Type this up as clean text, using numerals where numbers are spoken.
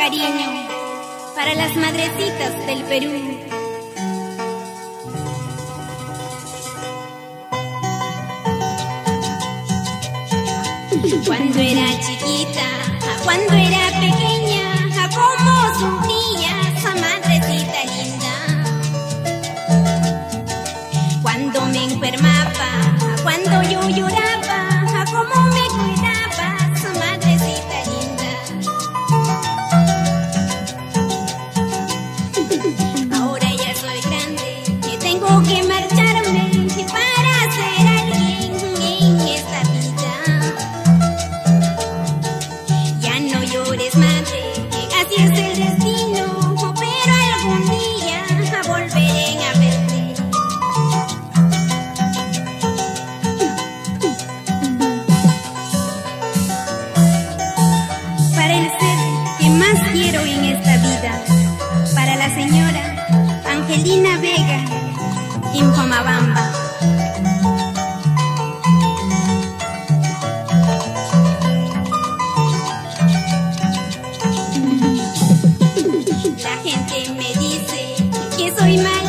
cariño para las madrecitas del Perú. Cuando era chiquita, cuando era pequeña, cómo sufría esa madrecita linda. Cuando me enfermaba, cuando yo lloraba, cómo me cuidaba esa madrecita linda. Ahora ya soy grande, que tengo que marcharme para ser alguien en esta vida. Ya no llores, madre, que así es el destino, pero algún día volveré a verte. Para el ser que más quiero en esta vida, para la señora Angelina Vega, en Pomabamba. La gente me dice que soy mala.